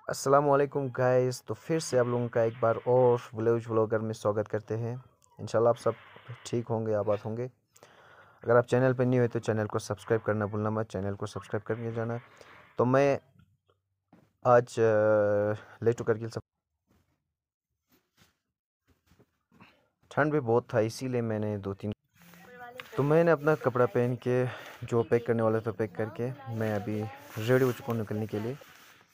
अस्सलाम वालेकुम गाइस। तो फिर से आप लोगों का एक बार और विलेज व्लॉगर में स्वागत करते हैं। इंशाल्लाह आप सब ठीक होंगे, आबाद होंगे। अगर आप चैनल पर न्यू है तो चैनल को सब्सक्राइब करना भूलना मत, चैनल को सब्सक्राइब करके जाना। तो मैं आज लेटू करगिल सब ठंड भी बहुत था, इसीलिए मैंने मैंने अपना कपड़ा पहन के जो पैक करने वाला था पैक करके मैं अभी रेडी हो चुका हूँ निकलने के लिए।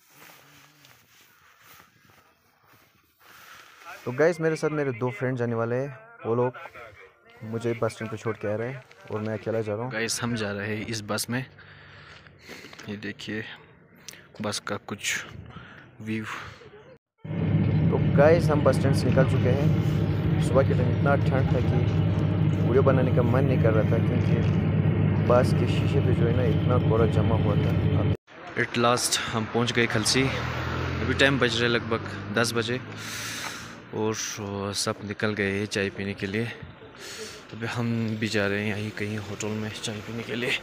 तो गाइस मेरे साथ मेरे दो फ्रेंड जाने वाले हैं, वो लोग मुझे बस स्टैंड पे छोड़ के आ रहे हैं और मैं अकेला जा रहा हूँ। गाइस हम जा रहे हैं इस बस में, ये देखिए बस का कुछ व्यू। तो गाइस हम बस स्टैंड से निकल चुके हैं। सुबह के टाइम इतना ठंड था कि वीडियो बनाने का मन नहीं कर रहा था, क्योंकि बस के शीशे पे जो है ना इतना कोहरा जमा हुआ था। एट लास्ट हम पहुंच गए खलसी। अभी टाइम बज रहे लगभग 10 बजे और सब निकल गए हैं चाय पीने के लिए। अभी हम भी जा रहे हैं यहीं कहीं होटल में चाय पीने के लिए।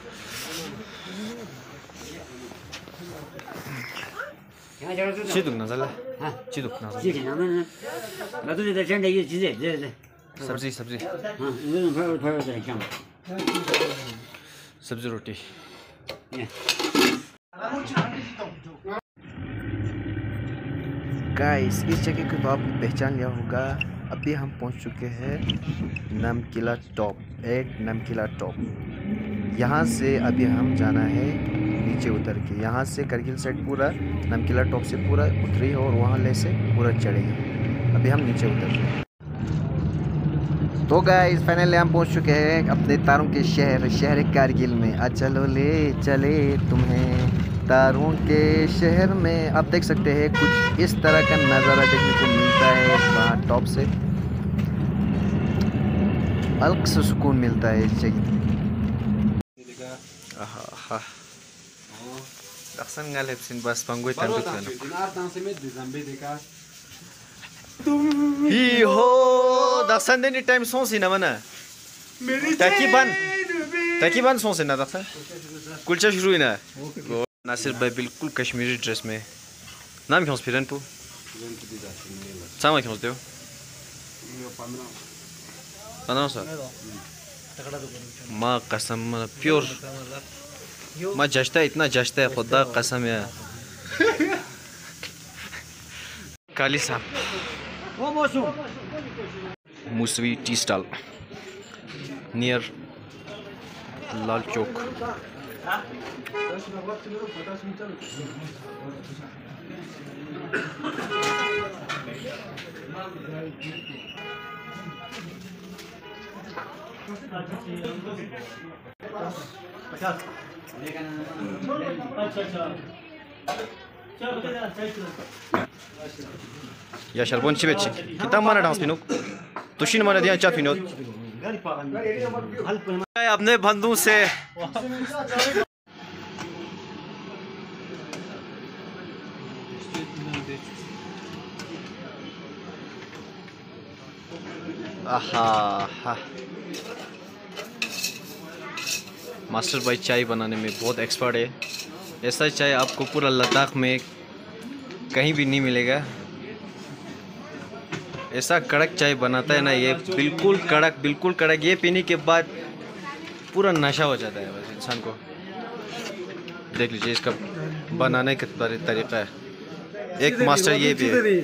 सब्जी सब्जी सब्जी रोटी। गाइस इस जगह को तो आपने पहचान लिया होगा। अभी हम पहुंच चुके हैं नमकीला टॉप, नमकीला टॉप। यहाँ से अभी हम जाना है नीचे उतर के। यहाँ से करगिल साइड पूरा नमकीला टॉप से पूरा उतरी और वहाँ ले से पूरा चढ़ेंगे। अभी हम नीचे उतर रहे हैं। तो गाइस फाइनली हम पहुंच चुके हैं अपने तारों के शहर कारगिल में। चलो ले चले तुम्हें तारों के शहर में। आप देख सकते हैं कुछ इस तरह का नज़ारा देखने को मिलता है वहाँ टॉप से। अलग से सुकून मिलता है इस जगह। बस पंगुई ही हो दक्षन देनी टाइम सोची ना मना ताकि बन सोचे ना दक्षन कुलचा शुरू ही ना। नासिर भाई बिल्कुल कश्मीरी ड्रेस में। नाम क्यों फिरन पू सामा क्यों दे 1500 माँ कसम प्योर माँ जश्ता इतना जश्ता है खुदा कसम है। काली साहब Moosavi tea stall near Lal Chowk. या शरबोन चिबेची कितना माना डांस पिनो तुशिन माना दिया चा पिनो अपने बंधु से। मास्टर भाई चाय बनाने में बहुत एक्सपर्ट है। ऐसा चाय आपको पूरा लद्दाख में कहीं भी नहीं मिलेगा। ऐसा कड़क चाय बनाता है ना ये, बिल्कुल कड़क। ये पीने के बाद पूरा नशा हो जाता है बस इंसान को। देख लीजिए इसका बनाने का तरीका है। एक मास्टर ये भी है।